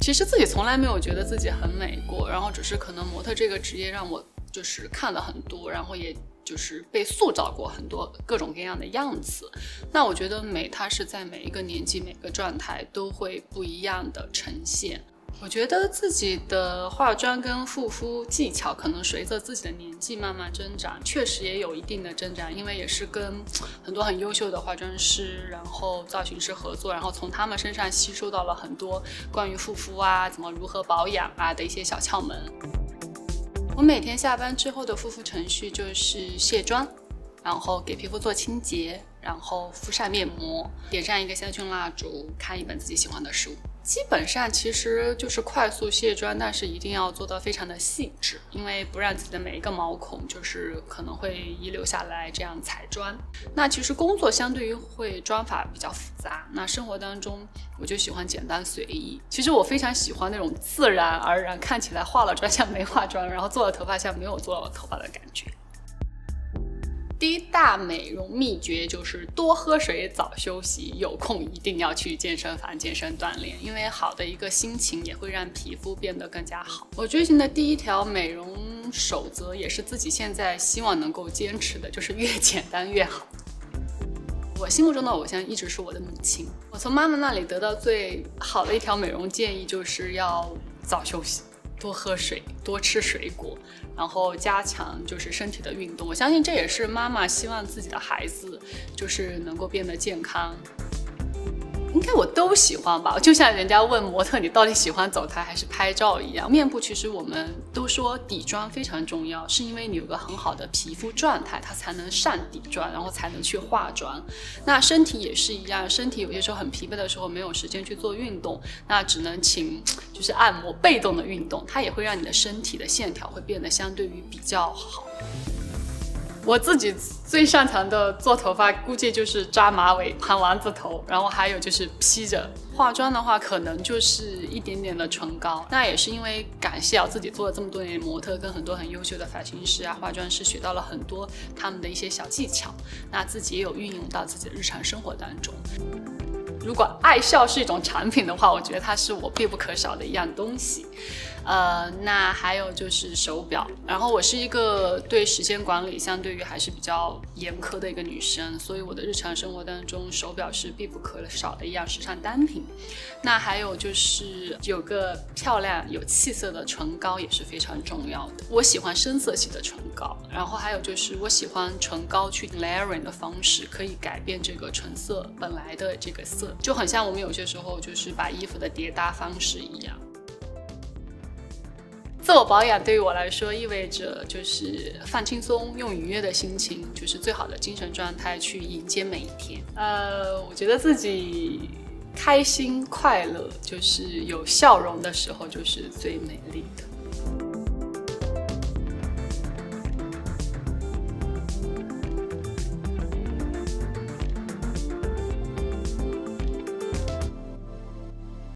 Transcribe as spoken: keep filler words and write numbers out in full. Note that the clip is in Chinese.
其实自己从来没有觉得自己很美过，然后只是可能模特这个职业让我就是看了很多，然后也就是被塑造过很多各种各样的样子。那我觉得美它是在每一个年纪每个状态都会不一样的呈现。我觉得自己的化妆跟护肤技巧可能随着自己的年纪慢慢增长，确实也有一定的增长，因为也是跟很多很优秀的化妆师然后造型师合作，然后从他们身上吸收到了很多关于护肤啊怎么如何保养啊的一些小窍门。我每天下班之后的护肤程序就是卸妆，然后给皮肤做清洁，然后敷上面膜，点上一个香薰蜡烛，看一本自己喜欢的书。基本上其实就是快速卸妆，但是一定要做到非常的细致，因为不让自己的每一个毛孔就是可能会遗留下来这样彩妆。那其实工作相对于会妆法比较复杂，那生活当中我就喜欢简单随意。其实我非常喜欢那种自然而然，看起来化了妆像没化妆，然后做了头发像没有做头发的感觉。第一大美容秘诀就是多喝水，早休息，有空一定要去健身房健身锻炼，因为好的一个心情也会让皮肤变得更加好。我追寻的第一条美容守则也是自己现在希望能够坚持的，就是越简单越好。我心目中的偶像一直是我的母亲，我从妈妈那里得到最好的一条美容建议就是要早休息，多喝水，多吃水果，然后加强就是身体的运动。我相信这也是妈妈希望自己的孩子就是能够变得健康。应该我都喜欢吧，就像人家问模特你到底喜欢走台还是拍照一样。面部其实我们都说底妆非常重要，是因为你有个很好的皮肤状态，它才能上底妆，然后才能去化妆。那身体也是一样，身体有些时候很疲惫的时候没有时间去做运动，那只能请就是按摩，被动的运动，它也会让你的身体的线条会变得相对于比较好。我自己最擅长的做头发估计就是扎马尾、盘丸子头，然后还有就是披着。化妆的话可能就是一点点的唇膏，那也是因为感谢我自己做了这么多年模特，跟很多很优秀的发型师啊、化妆师学到了很多他们的一些小技巧，那自己也有运用到自己的日常生活当中。如果爱笑是一种产品的话，我觉得它是我必不可少的一样东西。呃，那还有就是手表，然后我是一个对时间管理相对于还是比较严苛的一个女生，所以我的日常生活当中手表是必不可少的一样时尚单品。那还有就是有个漂亮有气色的唇膏也是非常重要的，我喜欢深色系的唇膏，然后还有就是我喜欢唇膏去 layering 的方式，可以改变这个唇色本来的这个色，就很像我们有些时候就是把衣服的叠搭方式一样。自我保养对于我来说意味着就是放轻松，用愉悦的心情，就是最好的精神状态去迎接每一天。呃，我觉得自己开心快乐，就是有笑容的时候就是最美丽的。